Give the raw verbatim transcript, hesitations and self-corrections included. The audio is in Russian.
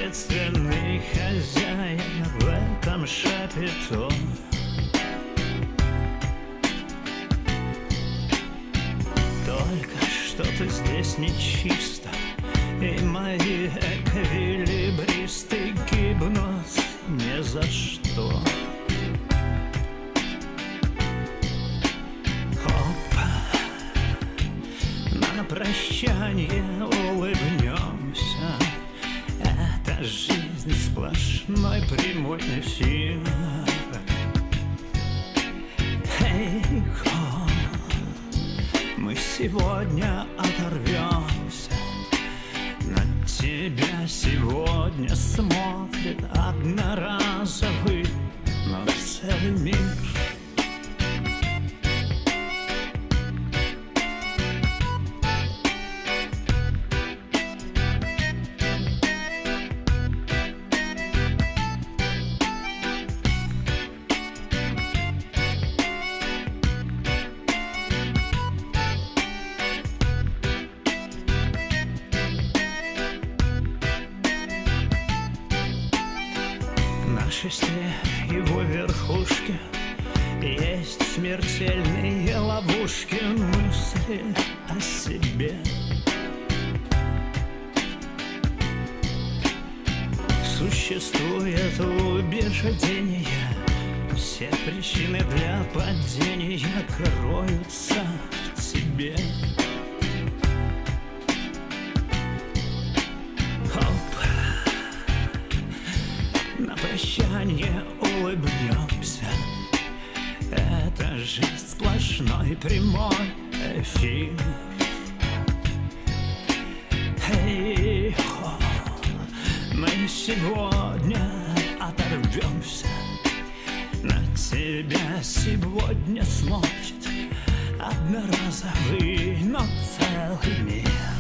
ответственный хозяин в этом шапито. Только что-то здесь нечисто, и мои эквилибристы гибнут ни за что. Опа, на прощание улыбнемся. Это жизнь сплошной прямой эфир. Эй-хо, мы сегодня оторвемся. На тебя сегодня смотрит одноразовый, но целый мир. На шесте его верхушки есть смертельные ловушки, мысли о себе. Существует убеждение, все причины для падения кроются в тебе. На прощание улыбнемся. Это жизнь сплошной прямой эфир. Эй-хо, мы сегодня оторвемся. На тебя сегодня смотрит одноразовый, но целый мир.